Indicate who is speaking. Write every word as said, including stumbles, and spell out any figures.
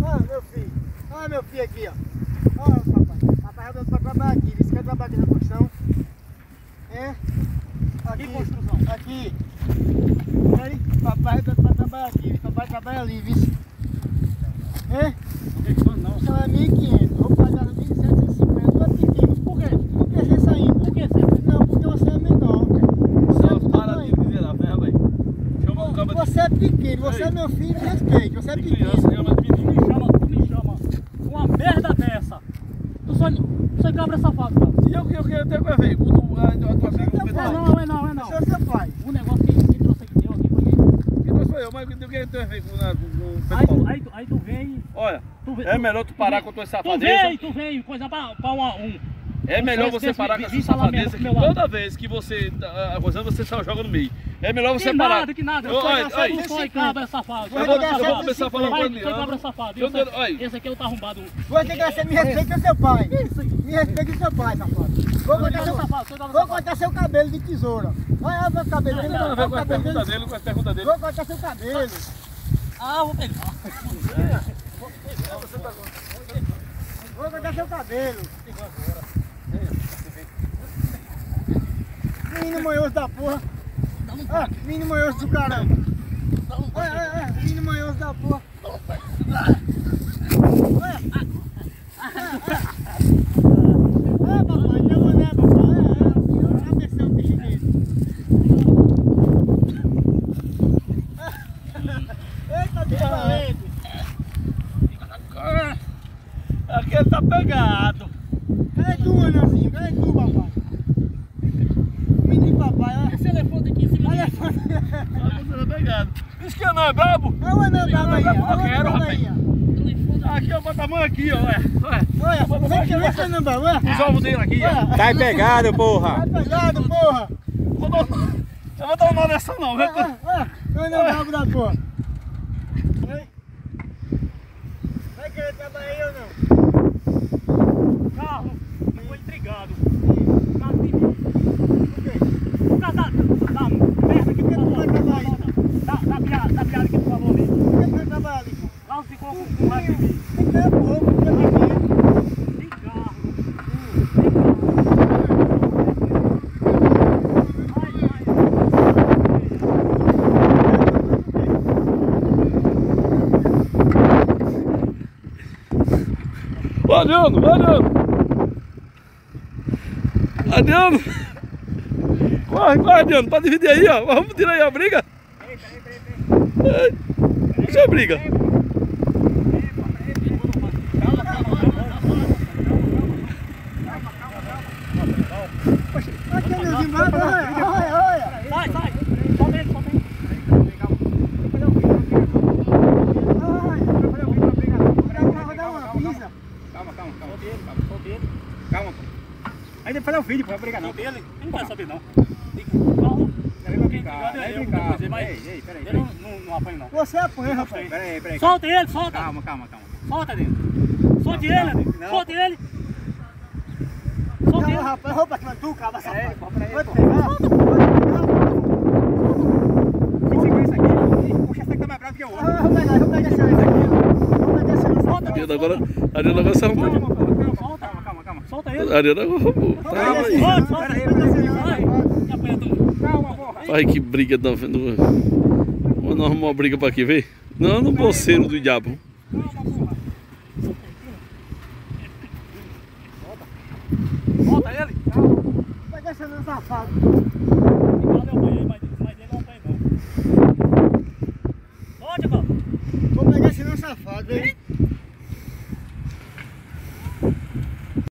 Speaker 1: Ah, meu filho. Ah, meu filho aqui, ó. Ó, papai. Papai vai pra trabalhar aqui. Você quer trabalhar aqui na construção? É? Aqui. Que construção? Aqui. Aí, papai vai pra trabalhar aqui. Papai trabalha ali, viu? É?
Speaker 2: Não tem questão não.
Speaker 1: Só é mil e quinhentos. Vou pagar mil setecentos e cinquenta. Tô pedindo. Por quê? Porque você saindo. Por que você? Não, porque você é menor. Você
Speaker 2: Não,
Speaker 1: é
Speaker 2: para de dizer lá, velho, velho. Chama o cabra de...
Speaker 1: Você é pequeno, você é meu filho, respeite. Você é
Speaker 2: de
Speaker 1: pequeno.
Speaker 2: criança, chama de
Speaker 3: Tu
Speaker 2: menino.
Speaker 3: me chama, tu me chama. Uma merda dessa. Tu só, tu só cabra safado, cara.
Speaker 2: E eu que eu quero ter com a velho. Com tu, a tua filha, com o
Speaker 3: É
Speaker 2: pedal.
Speaker 3: não, é não, é não.
Speaker 1: Você é seu pai.
Speaker 3: O negócio que, que trouxe aqui, eu aqui foi ele.
Speaker 2: Que trouxe foi eu, mas eu quero ter velho com o
Speaker 3: Aí tu,
Speaker 2: pedal.
Speaker 3: aí, tu, aí tu vem.
Speaker 2: Olha,
Speaker 3: Tu vem,
Speaker 2: é
Speaker 3: tu-
Speaker 2: melhor tu
Speaker 3: tu
Speaker 2: parar
Speaker 3: vem-
Speaker 2: com tua
Speaker 3: Tu
Speaker 2: safadeza.
Speaker 3: vem, tu vem, coisa pra, pra um a um.
Speaker 2: É melhor
Speaker 3: Esse-
Speaker 2: você
Speaker 3: esse
Speaker 2: parar
Speaker 3: vi-
Speaker 2: com
Speaker 3: vi
Speaker 2: essa
Speaker 3: falar merda
Speaker 2: safadeza
Speaker 3: pro
Speaker 2: que
Speaker 3: meu lado.
Speaker 2: toda vez que você tá coisando, você só joga no meio. É melhor você
Speaker 3: Que
Speaker 2: parar.
Speaker 3: nada, que nada.
Speaker 2: Ô, olha, olha.
Speaker 3: Tu foi cabra safado.
Speaker 2: Eu vou, eu
Speaker 1: gastar
Speaker 2: vou começar a falar
Speaker 3: Vai,
Speaker 2: com
Speaker 3: tu
Speaker 2: ele.
Speaker 3: foi cabra safado.
Speaker 2: Eu
Speaker 3: Esse,
Speaker 2: tô- olha.
Speaker 3: esse aqui é o tá arrombado.
Speaker 1: Você que você me respeita o seu pai. Me respeita o seu pai, safado. Vou
Speaker 3: Foi
Speaker 1: cortar
Speaker 3: cabra
Speaker 1: seu,
Speaker 3: safado, foi cabra
Speaker 1: vou
Speaker 3: safado.
Speaker 1: cortar seu cabelo de tesoura. Olha meu cabelo.
Speaker 2: Não,
Speaker 1: Olha
Speaker 2: não,
Speaker 1: o
Speaker 2: vai com as
Speaker 1: cabelo
Speaker 2: perguntas
Speaker 1: dele.
Speaker 2: dele, com as perguntas dele.
Speaker 1: Vou cortar seu cabelo.
Speaker 3: Ah, vou pegar.
Speaker 1: Vou cortar seu cabelo. Menino manhoso da porra. Ah, menino manhoso do caramba. Olha, olha, olha, menino manhoso da porra. Olha. Ah, papai, não é mané, papai. É, é, atenção, o bicho dele. Eita, bicho valente.
Speaker 2: Aqui ele tá pegado.
Speaker 1: Cadê tu, Anãozinho? Cadê tu, papai? Menino papai, olha.
Speaker 3: Esse elefante aqui em cima.
Speaker 1: Olha,
Speaker 2: Você tá pegado. Isso que não é brabo?
Speaker 1: olha o anão da Bahia. Olha o anão
Speaker 2: Quero,
Speaker 1: da
Speaker 2: rapaz.
Speaker 1: Bahia.
Speaker 2: Aqui, ó, bota a mão aqui, ó. Olha, olha.
Speaker 1: Olha, vem que vem que anão da Bahia.
Speaker 2: Os ovos dele aqui, ó.
Speaker 4: Tá pegado, porra!
Speaker 1: Tá pegado, porra.
Speaker 2: Vou dar- Eu vou dar uma dessa não,
Speaker 1: Olha,
Speaker 2: viu?
Speaker 1: olha, olha. O anão brabo da porra. Vai. Vai querer trabalhar aí ou não?
Speaker 3: Carro, eu vou intrigado.
Speaker 1: Sim.
Speaker 3: Carro de mim.
Speaker 1: Por quê?
Speaker 3: Por causa da, da merda que tu falou.
Speaker 1: Vai trabalhar aí.
Speaker 3: Da, da, piada, da piada que tu falou ali.
Speaker 1: Por que vai trabalhar ali?
Speaker 3: Carro ficou com com raiva de mim.
Speaker 1: Tem que ter pouco, tem que ter
Speaker 3: Tem carro.
Speaker 2: Ô, Adriano, ô, Adriano. Adriano. Corre, corre, Adriano, pra dividir aí, ó. Vamos tirar aí a briga. Deixa a briga.
Speaker 1: Aqui, Anãozinho, vai, vai, olha, olha.
Speaker 3: Sai, sai. Solta ele, solta ele.
Speaker 2: Calma, calma, calma. Solta ele, calma, solta ele. Calma, pô. Aí depois é o vídeo, pô, vai brigar não.
Speaker 3: Solta ele. Eu não quero saber, não. Calma.
Speaker 2: Ele vai brincar,
Speaker 3: Quem
Speaker 2: vai
Speaker 3: eu,
Speaker 2: brincar.
Speaker 3: depois, mas
Speaker 2: Ei, ei, peraí,
Speaker 3: ele não, não, não apanha, não.
Speaker 1: Você apanha, rapaz.
Speaker 2: Peraí, peraí.
Speaker 3: Solta ele, solta.
Speaker 2: Calma, calma, calma.
Speaker 3: Solta ele. Solte ele, Adriano.
Speaker 2: Não.
Speaker 3: Solte ele. Solte
Speaker 1: Não,
Speaker 3: ele.
Speaker 1: rapaz, roupa aqui, tu, cabra safado.
Speaker 2: pô, peraí,
Speaker 1: Vai
Speaker 2: pô.
Speaker 1: pegar, vai pegar.
Speaker 2: Tem que segurar isso aqui. Puxa, esse aqui tá mais bravo que o outro.
Speaker 1: Ah, vou pegar, vou pegar esse aí aqui, ó. Vou pegar esse aí.
Speaker 3: Solta,
Speaker 2: Adriano agora, Adriano agora saiu um pouco.
Speaker 3: Solta.
Speaker 2: Calma, calma, calma.
Speaker 3: Solta ele.
Speaker 2: Adriano agora roubou.
Speaker 1: Vou pegar esse aí.
Speaker 3: Solta, solta.
Speaker 1: Pera aí, pera aí, pera aí.
Speaker 3: Vai. Me apanha tudo.
Speaker 2: Calma, porra. Ai, que briga da vendo. Vamos arrumar uma briga pra aqui, vê? Não, no bolseiro do diabo.
Speaker 3: Solta ele.
Speaker 1: Vou pegar esse anão safado.
Speaker 3: Igual eu apanhei, mas, mas ele não apanha, não. Solte, cara.
Speaker 1: Vou pegar esse anão safado, hein?